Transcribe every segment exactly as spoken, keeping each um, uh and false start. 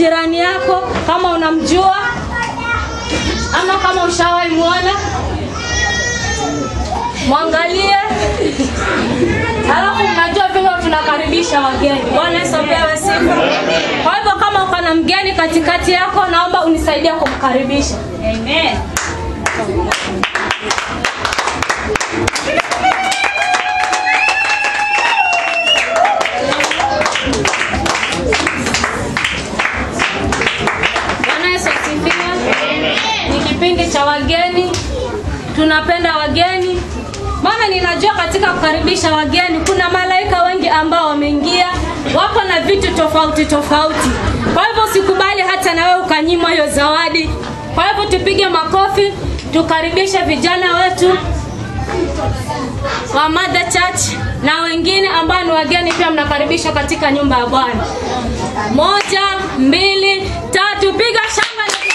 jirani yako kama unamjua ama kama ushawahi muona. Mwangalie. Alafu unajua vile tunakaribisha wageni. Bwana Yesu apewe sifa. Kwa hivyo kama uko na mgeni katikati yako, naomba unisaidie kumkaribisha. Amen. Bwana Yesu asifiwe. Ni kipindi cha wageni. Tunapenda wageni. Maana ninajua katika kukaribisha wageni kuna malaika wengi ambao wameingia, wako na vitu tofauti tofauti. Kwa hivyo usikubali hata na wewe ukanyimwa hiyo zawadi. Kwa hivyo tupige makofi, tukaribishe vijana wetu wa Mother Church na wengine ambao ni wageni pia mnakaribishwa katika nyumba ya Bwana. Moja, mbili, tatu, piga shangwe.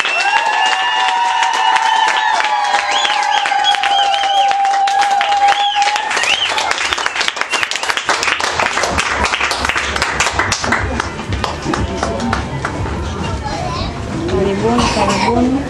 Karibuni, karibuni.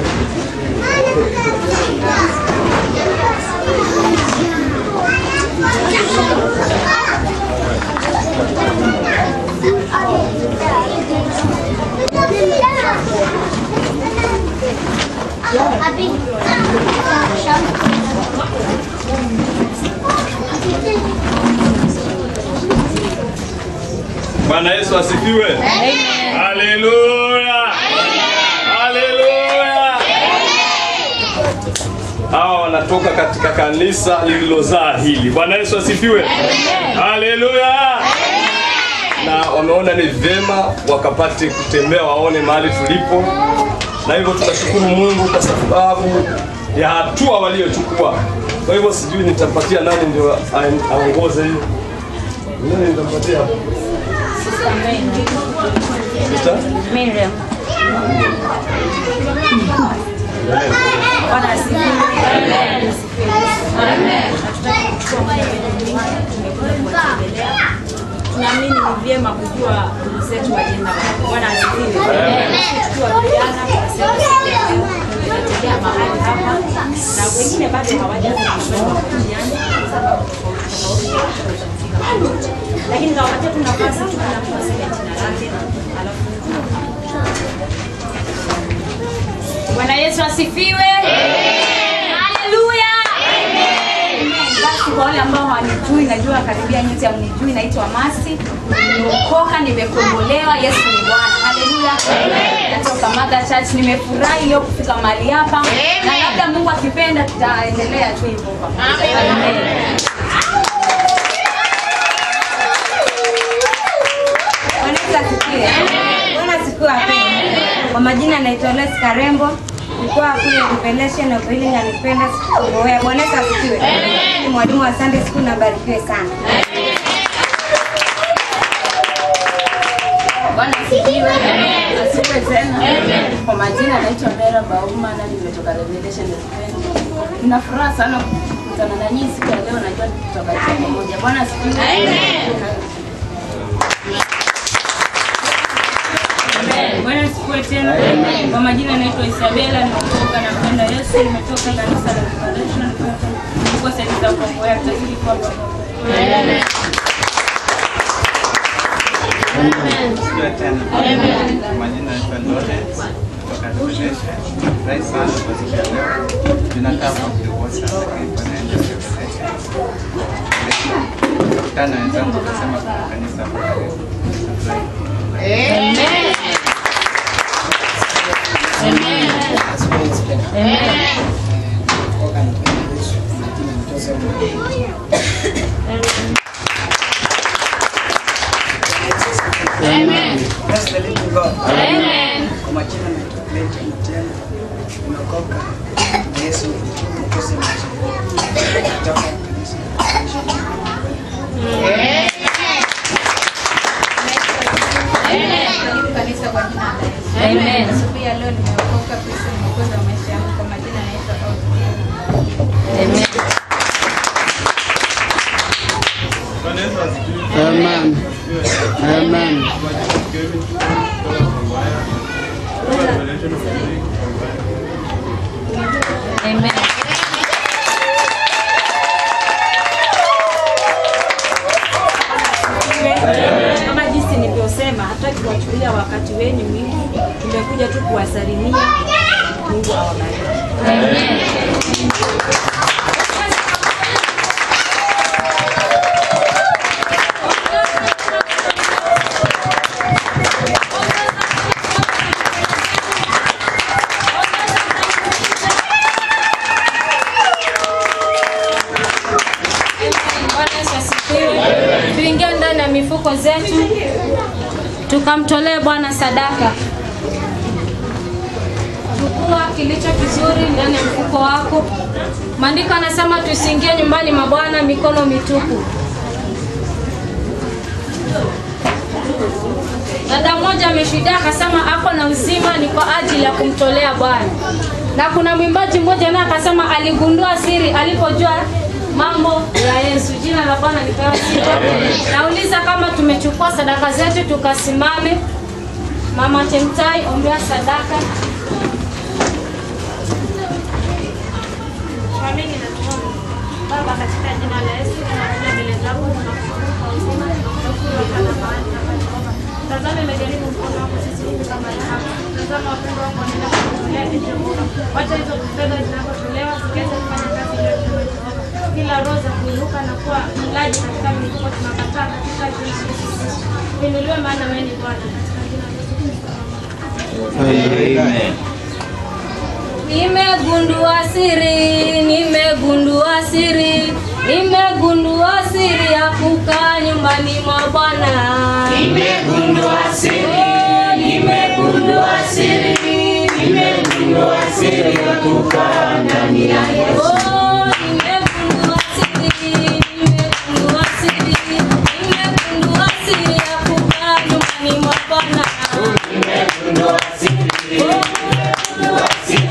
Bwana Yesu asifiwe. Amen. Haleluya. Haleluya. Hawa wanatoka katika kanisa lililozaa hili. Bwana Yesu asifiwe. Haleluya. Na wameona ni vema wakapate kutembea waone mahali tulipo. Na hivyo tunashukuru Mungu kwa sababu ya hatua waliochukua. Kwa hivyo sijui nitampatia nani ndio aongoze hiyo. Nani nitampatia? Sister Miriam. Bwana asifiwe. Amen. Amen. Tunaamini ni vyema kujua ndugu zetu wajenda. Bwana asifiwe. Amen. Tukiwa vijana tunatembea mahali hapa na wengine bado hawajaanza kusoma mtihani kwa sababu lakini na wakati tunapasa tunapasa jina lake alafu. Bwana Yesu asifiwe. Haleluya. Amen. Basi kwa wale ambao hawanijui, najua karibia nyote hamnijui, naitwa Masi. Nimeokoka, nimekombolewa, Yesu ni Bwana. Haleluya. Amen. Natoka Mother Church, nimefurahi leo kufika mahali hapa. Na labda Mungu akipenda tutaendelea tu hivyo. Amen. Amen. Bwana siku hapo. Kwa majina naitwa Les Karembo. Nilikuwa kule Revelation of Healing and Repentance Kongowea. Bwana asifiwe. Ni mwalimu wa Sunday School na barikiwe sana. Bwana asifiwe. Asifiwe tena. Kwa majina naitwa Mera Bauma na nimetoka Revelation of Repentance. Nina furaha sana kukutana na nyinyi siku ya leo, najua tutabakia pamoja. Bwana asifiwe. Bwana asifiwe tena. Kwa majina naitwa Isabella, nimetoka na mpenda Yesu, nimetoka kanisa la Revelation. Niko sasa Kongowea, tutazidi kwa baba. Amen. Amen. Amen. Majina naitwa Lawrence kutoka Revelation. Rais sana kwa siku ya leo. Tunataka kuongoza lakini kwa naenda kusaidia. Tana wenzangu kusema kwa kanisa kwa karibu. Amen. Amen. Amen. Bless the living God. Amen. Kwa majina naitwa Clayton Mtendo. Nimeokoka. Yesu mkose maisha. Kutoka kanisa. Amen. Amen. Kanisa kwa jina la Yesu. Amen. Siku ya leo nimeokoka, Kristo ni mwokozi wa maisha yangu. Kwa majina naitwa Amen. Bwana Yesu asifiwe. Amen. Amen. Amen. Kama jinsi nilivyosema, hataki kuwachukulia wakati wenu mwingi, tumekuja tu kuwasalimia. Mungu awabariki. Amen. Tuingie ndani ya mifuko zetu tukamtolee Bwana sadaka. Chukua kilicho kizuri ndani ya mfuko wako. Maandiko anasema tusiingie nyumbani mwa Bwana mikono mitupu. Dada mmoja ameshuhudia akasema ako na uzima ni kwa ajili ya kumtolea Bwana. Na kuna mwimbaji mmoja naye akasema aligundua siri alipojua mambo ya Yesu. Jina la Bwana lipewe sifa. Nauliza kama tumechukua sadaka zetu tukasimame. Mama Chemtai, ombea sadaka. Tuamini na tuombe. Baba, katika jina la Yesu tunakuja mbele zako tunakushukuru kwa uzima tunakushukuru kwa nafasi na Jehova. Tazama imejaribu mkono wako sisi kama hapa. Tazama wapendwa wako wanaenda kutolea Jehova. Wacha hizo fedha zinapotolewa zikiweza kufanya kazi ya Jehova. Kila roho za kuinuka na kuwa mlaji katika mifuko tunakataa katika jina la Yesu. Inuliwe maana wewe ni Bwana katika jina la Yesu. Amen. Nimegundua siri, nimegundua siri, nimegundua siri ya kukaa nyumbani mwa Bwana. Nimegundua siri, nimegundua siri, nimegundua siri ya kukaa ndani ya Yesu. Oh, nimegundua siri, nimegundua siri, nimegundua siri ya kukaa nyumbani mwa Bwana. Nimegundua siri, nimegundua siri.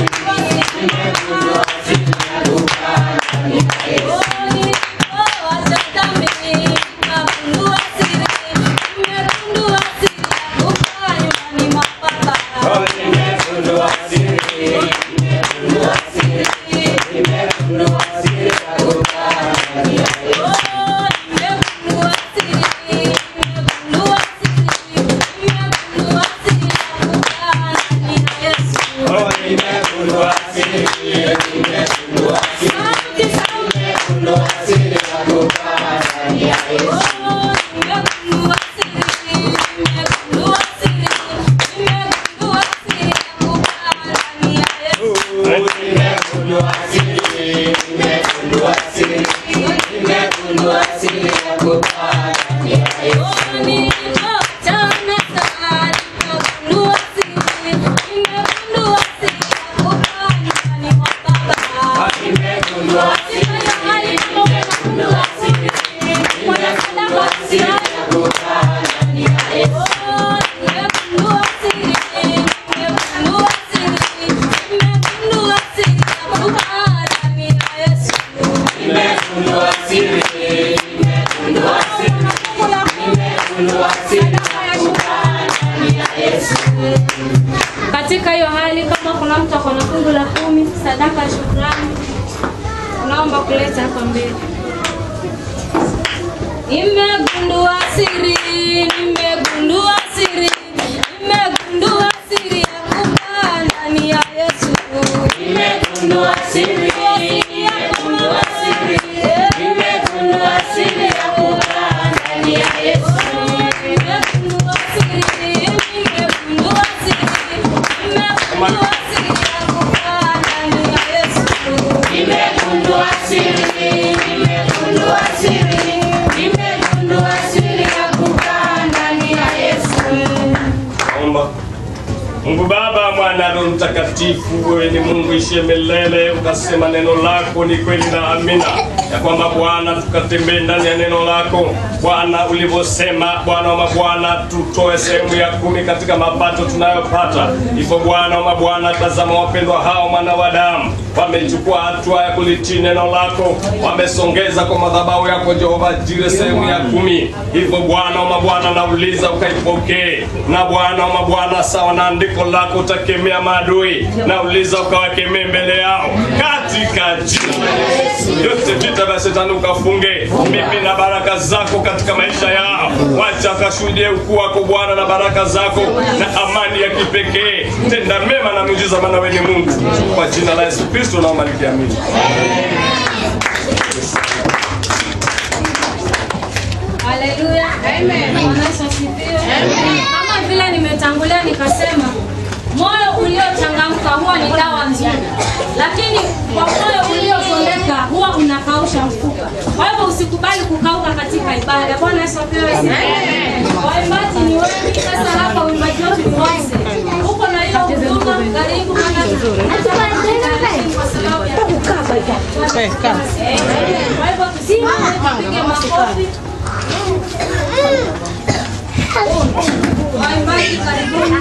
Katika hiyo hali kama kuna mtu akona fungu la kumi, sadaka ya shukrani, naomba kuleta hapa mbele. Nimegundua siri, nimegundua siri, nimegundua siri ya kukaa ndani ya Yesu. Nimegundua siri, nimegundua siri, nimegundua siri ya kukaa ndani ya Yesu. Nimegundua siri, nimegundua siri, nimegundua siri ya kukaa ndani ya Yesu. Nimegundua siri, nimegundua siri, nimegundua siri ya kukaa ndani ya Yesu. Omba. Mungu Baba, Mwana, Roho Mtakatifu, wewe ni Mungu ishiye milele, ukasema neno lako ni kweli na amina. ya kwamba Bwana tukatembee ndani ya neno lako Bwana, ulivyosema Bwana wa mabwana tutoe sehemu ya kumi katika mapato tunayopata. Hivyo Bwana wa mabwana, tazama wapendwa hao mwana wa damu wamechukua hatua ya kulitii neno lako, wamesongeza kwa madhabahu yako Jehova Jire sehemu ya kumi. Hivyo Bwana wa mabwana, nauliza ukaipokee, na Bwana wa mabwana, sawa na andiko lako utakemea maadui, nauliza ukawakemee mbele yao katika jina la Yesu. Yote vita vya shetani ukafunge, mimi na baraka zako katika maisha yao, wacha kashuhudie ukuu wako Bwana na baraka zako na amani ya kipekee. Tenda mema na miujiza, maana wewe ni Mungu. Kwa jina la Yesu Kristo naomba nikiamini. Haleluya. Amen. Bwana Yesu asifiwe. Amen. Kama vile nimetangulia nikasema, moyo uliochangamka huwa ni dawa nzuri, lakini kwa moyo uliosondeka huwa unakausha mfupa. Kwa hivyo usikubali kukauka katika ibada. Bwana Yesu asifiwe. Amen. Waimbaji ni wengi, sasa hapa uimbaji wetu ni wote. Uko na hiyo huduma, karibu kana nzuri. Kwa sababu ya kukaba hivi. Kwa hivyo tusimame tupige makofi. Waimbaji karibuni.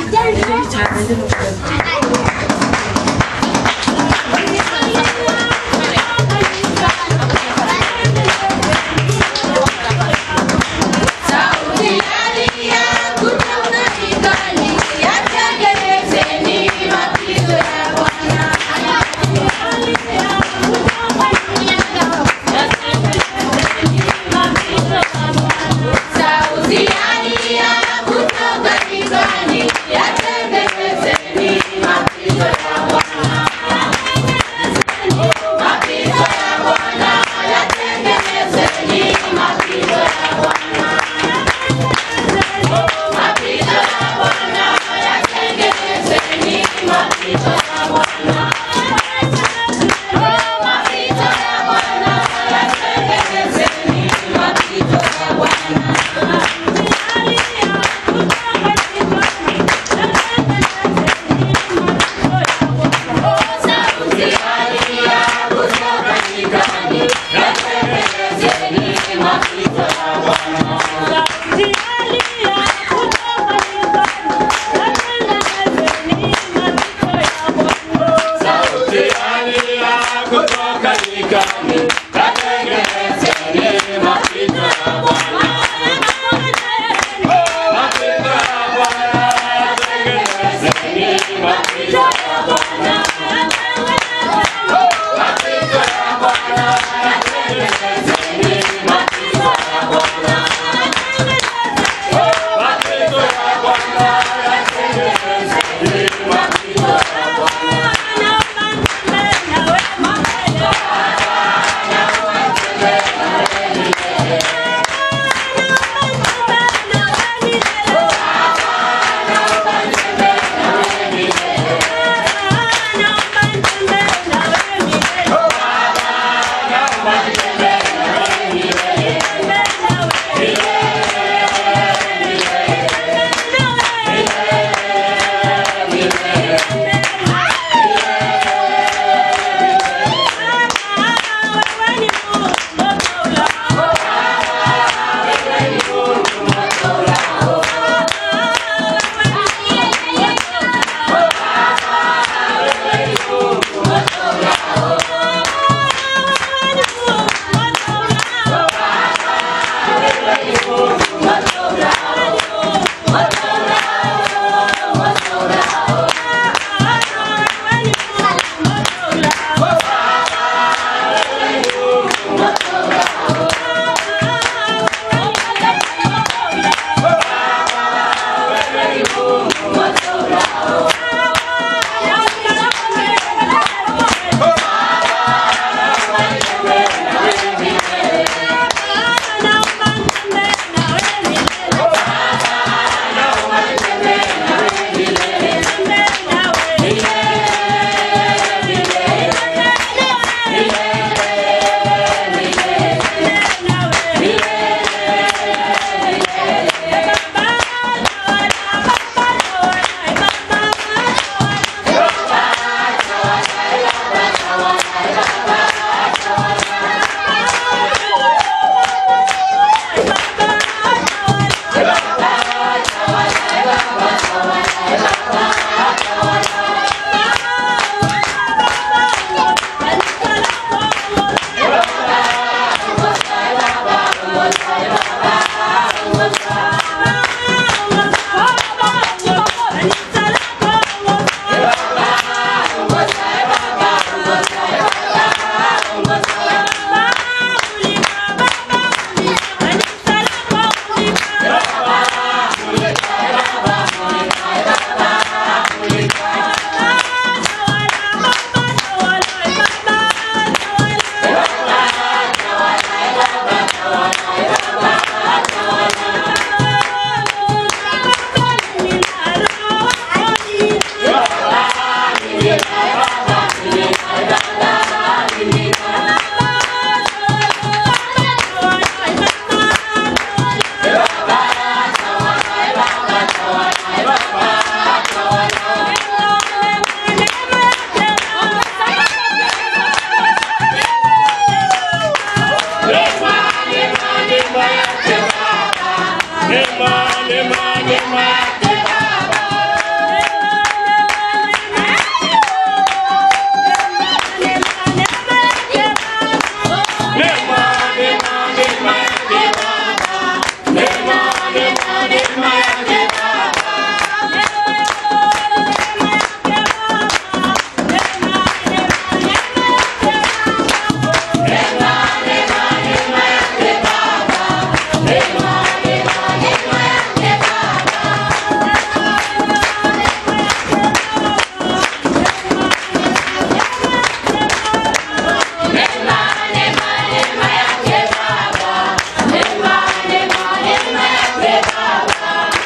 Baba,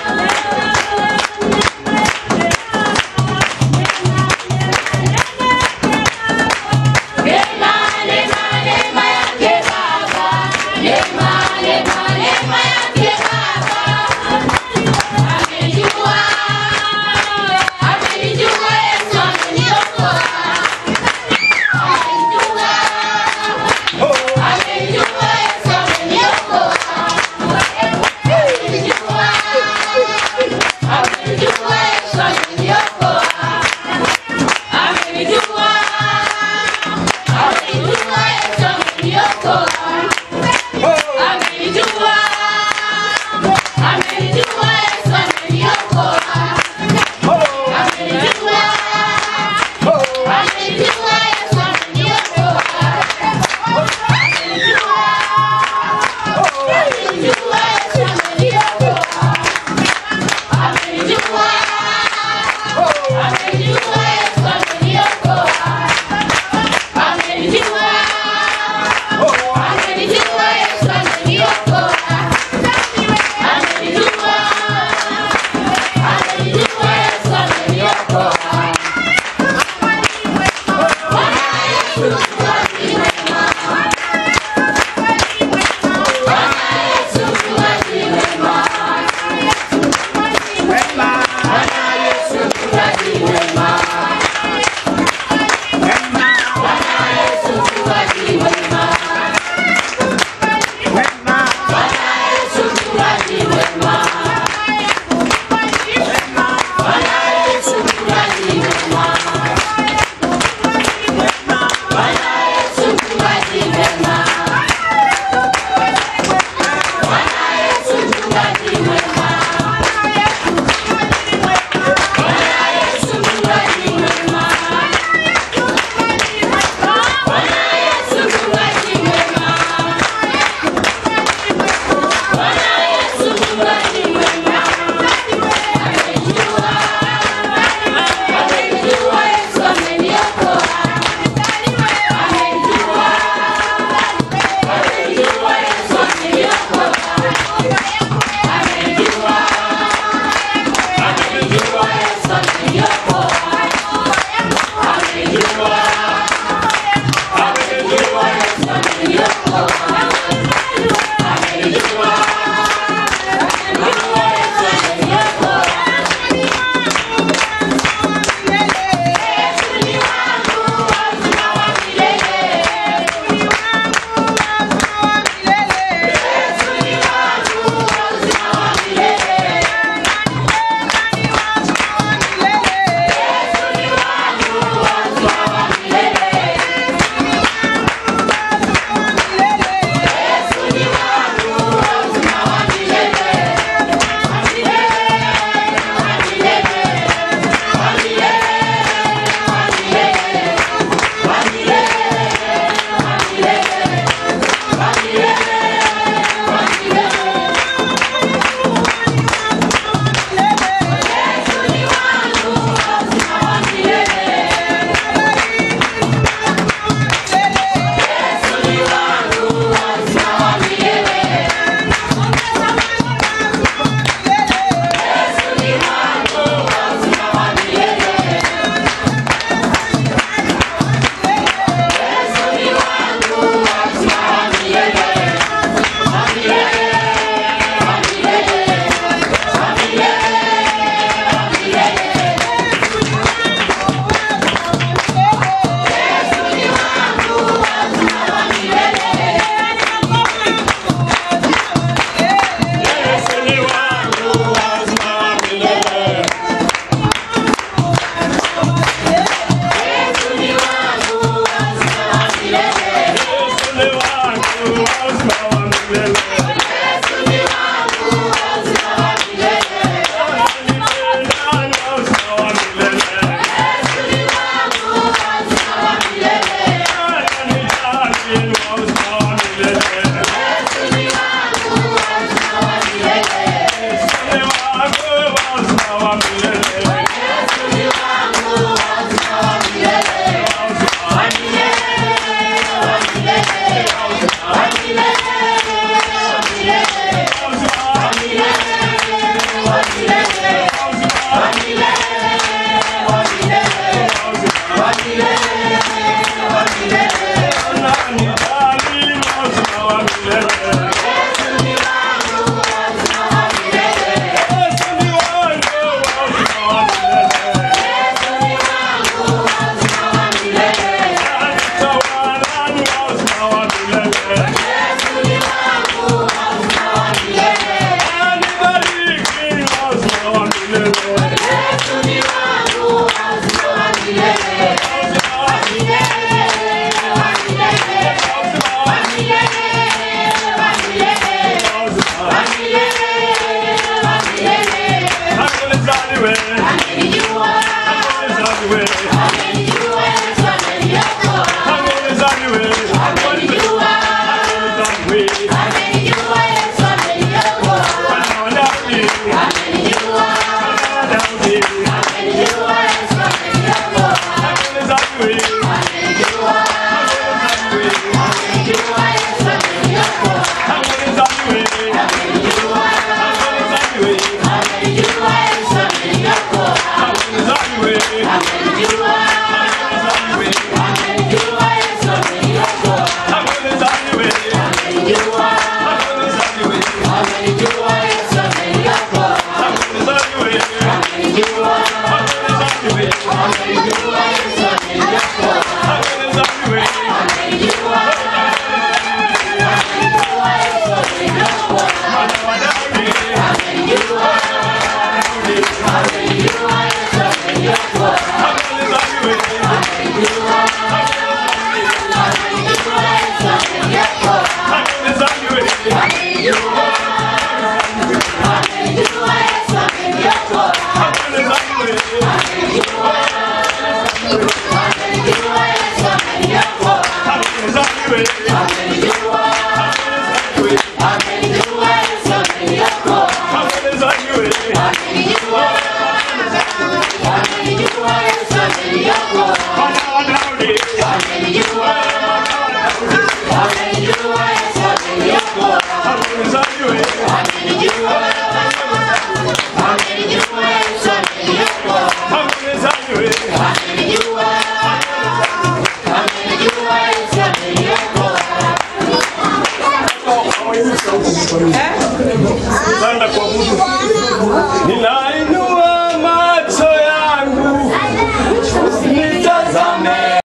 Nina